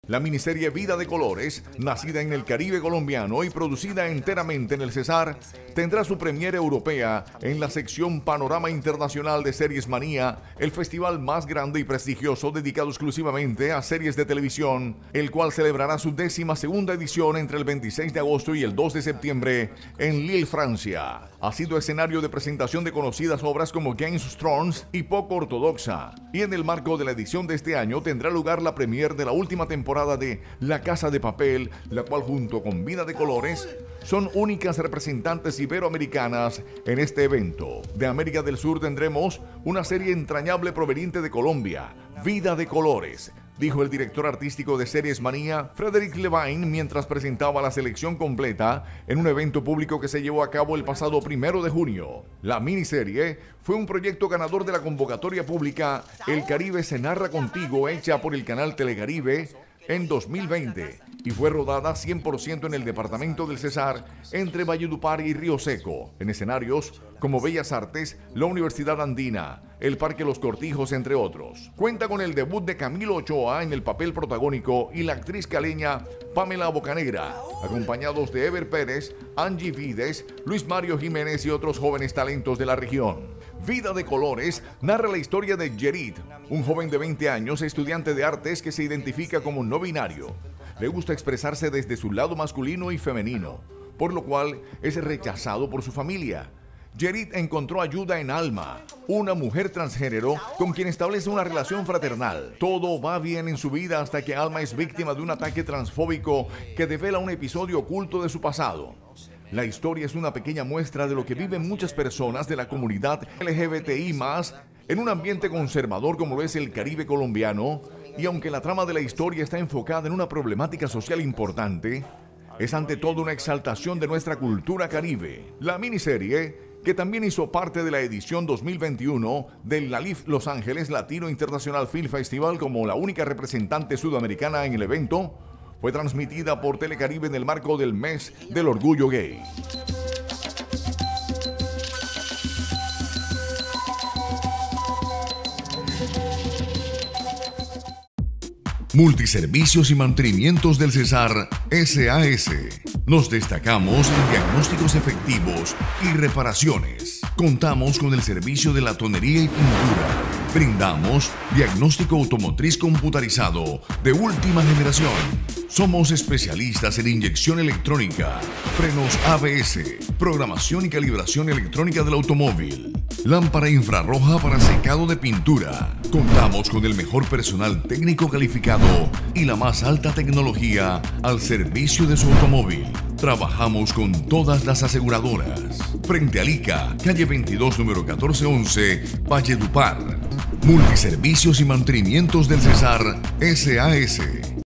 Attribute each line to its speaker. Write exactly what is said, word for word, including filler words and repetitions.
Speaker 1: La miniserie Vida de Colores, nacida en el Caribe colombiano y producida enteramente en el Cesar, tendrá su premiere europea en la sección Panorama Internacional de Series Manía, el festival más grande y prestigioso dedicado exclusivamente a series de televisión, el cual celebrará su décima segunda edición entre el veintiséis de agosto y el dos de septiembre en Lille, Francia. Ha sido escenario de presentación de conocidas obras como Game of Thrones y Poco Ortodoxa, y en el marco de la edición de este año tendrá lugar la premiere de la última temporada de La Casa de Papel, la cual junto con Vida de Colores son únicas representantes iberoamericanas en este evento. De América del Sur tendremos una serie entrañable proveniente de Colombia, Vida de Colores, dijo el director artístico de Series Manía, Frederick Levine, mientras presentaba la selección completa en un evento público que se llevó a cabo el pasado primero de junio. La miniserie fue un proyecto ganador de la convocatoria pública El Caribe se narra contigo, hecha por el canal Telecaribe en dos mil veinte, y fue rodada cien por ciento en el departamento del Cesar, entre Valledupar y Río Seco, en escenarios como Bellas Artes, la Universidad Andina, el Parque Los Cortijos, entre otros. Cuenta con el debut de Camilo Ochoa en el papel protagónico y la actriz caleña Pamela Bocanegra, acompañados de Ever Pérez, Angie Vides, Luis Mario Jiménez y otros jóvenes talentos de la región. Vida de Colores narra la historia de Yerit, un joven de veinte años, estudiante de artes que se identifica como no binario. Le gusta expresarse desde su lado masculino y femenino, por lo cual es rechazado por su familia. Yerit encontró ayuda en Alma, una mujer transgénero con quien establece una relación fraternal. Todo va bien en su vida hasta que Alma es víctima de un ataque transfóbico que devela un episodio oculto de su pasado. La historia es una pequeña muestra de lo que viven muchas personas de la comunidad L G B T I más, en un ambiente conservador como lo es el Caribe colombiano, y aunque la trama de la historia está enfocada en una problemática social importante, es ante todo una exaltación de nuestra cultura caribe. La miniserie, que también hizo parte de la edición dos mil veintiuno del LALIFF Los Ángeles Latino International Film Festival como la única representante sudamericana en el evento, fue transmitida por Telecaribe en el marco del Mes del Orgullo Gay. Multiservicios y Mantenimientos del Cesar S A S. Nos destacamos en diagnósticos efectivos y reparaciones. Contamos con el servicio de latonería y pintura. Brindamos diagnóstico automotriz computarizado de última generación. Somos especialistas en inyección electrónica, frenos A B S, programación y calibración electrónica del automóvil, lámpara infrarroja para secado de pintura. Contamos con el mejor personal técnico calificado y la más alta tecnología al servicio de su automóvil. Trabajamos con todas las aseguradoras. Frente a Lica, calle veintidós, número catorce once, Valledupar. Multiservicios y Mantenimientos del Cesar S A S.